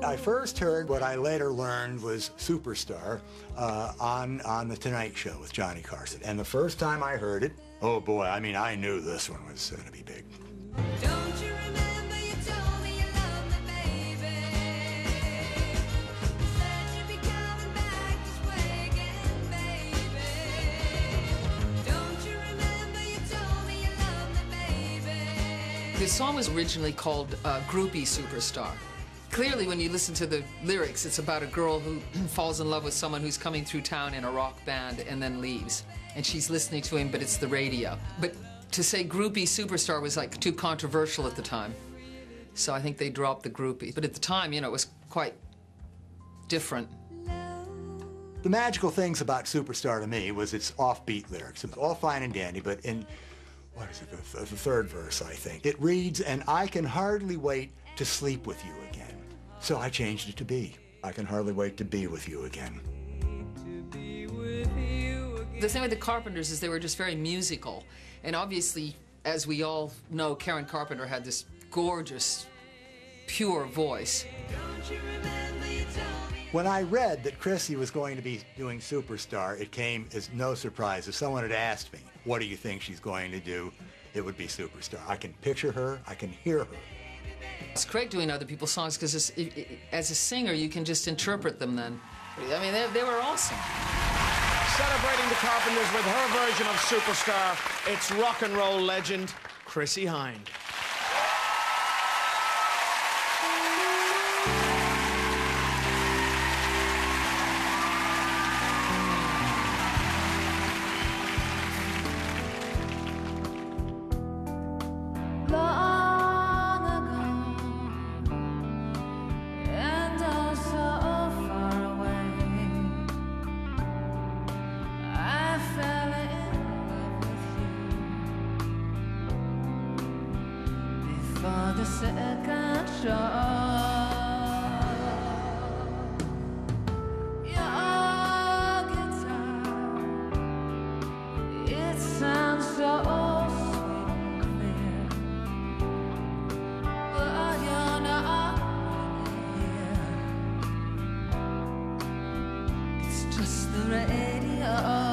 I first heard what I later learned was Superstar on The Tonight Show with Johnny Carson. And the first time I heard it, oh boy, I mean, I knew this one was going to be big. Don't you remember you told me you loved me, baby? You said you'd be coming back this way again, baby. Don't you remember you told me you loved me, baby? The song was originally called Groupie Superstar. Clearly, when you listen to the lyrics, it's about a girl who falls in love with someone who's coming through town in a rock band and then leaves. And she's listening to him, but it's the radio. But to say groupie superstar was like too controversial at the time. So I think they dropped the groupie. But at the time, you know, it was quite different. The magical things about Superstar to me was its offbeat lyrics. It's all fine and dandy, but in, what is it, the third verse, I think, it reads, "And I can hardly wait to sleep with you again." So I changed it to be, "I can hardly wait to be with you again." The thing with the Carpenters is they were just very musical. And obviously, as we all know, Karen Carpenter had this gorgeous, pure voice. When I read that Chrissy was going to be doing Superstar, it came as no surprise. If someone had asked me, what do you think she's going to do, it would be Superstar. I can picture her, I can hear her. It's great doing other people's songs because as a singer, you can just interpret them then. I mean, they were awesome. Celebrating the Carpenters with her version of Superstar, it's rock and roll legend, Chrissie Hynde. For the second show, your guitar, it sounds so sweet and clear, but you're not here. It's just the radio.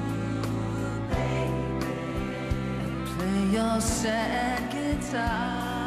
Your sad guitar.